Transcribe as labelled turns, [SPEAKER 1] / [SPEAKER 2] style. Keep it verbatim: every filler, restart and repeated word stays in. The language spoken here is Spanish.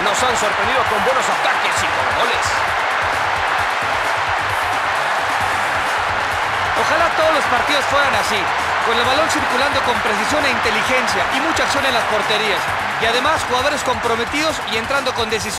[SPEAKER 1] Nos han sorprendido con buenos ataques y con goles.
[SPEAKER 2] Ojalá todos los partidos fueran así, con el balón circulando con precisión e inteligencia y mucha acción en las porterías. Y además jugadores comprometidos y entrando con decisión.